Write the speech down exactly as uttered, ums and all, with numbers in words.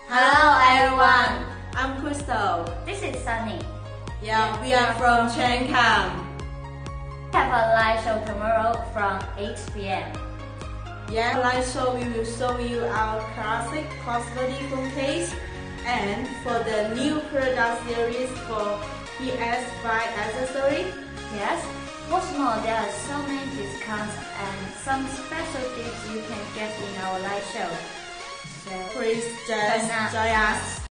Hello everyone, I'm Crystal. this is Sunny. Yeah, we are from Chencam. We have a live show tomorrow from eight p m Yeah, live show we will show you our classic cosmetic phone case and for the new product series for P S five accessory. Yes, what's more, there are so many discounts and some special gifts you can get in our live show. So Please just Turn up. join us.